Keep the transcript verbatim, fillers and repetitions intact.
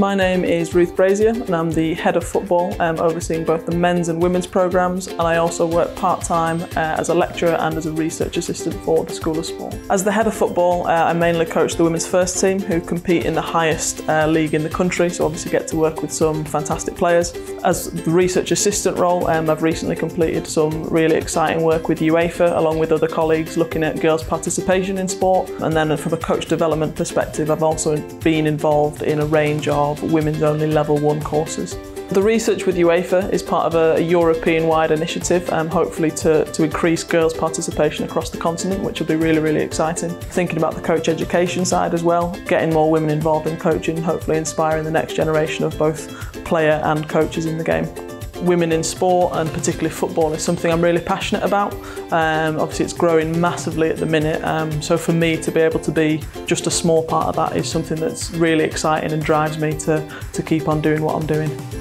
My name is Ruth Brazier and I'm the Head of Football, um, overseeing both the men's and women's programmes, and I also work part-time uh, as a lecturer and as a research assistant for the School of Sport. As the Head of Football, uh, I mainly coach the women's first team, who compete in the highest uh, league in the country, so obviously get to work with some fantastic players. As the research assistant role, um, I've recently completed some really exciting work with UEFA along with other colleagues looking at girls' participation in sport, and then from a coach development perspective I've also been involved in a range of women's only level one courses. The research with UEFA is part of a European-wide initiative, um, hopefully to, to increase girls' participation across the continent, which will be really, really exciting. Thinking about the coach education side as well, getting more women involved in coaching, hopefully inspiring the next generation of both player and coaches in the game. Women in sport, and particularly football, is something I'm really passionate about. Um, obviously it's growing massively at the minute, um, so for me to be able to be just a small part of that is something that's really exciting and drives me to, to keep on doing what I'm doing.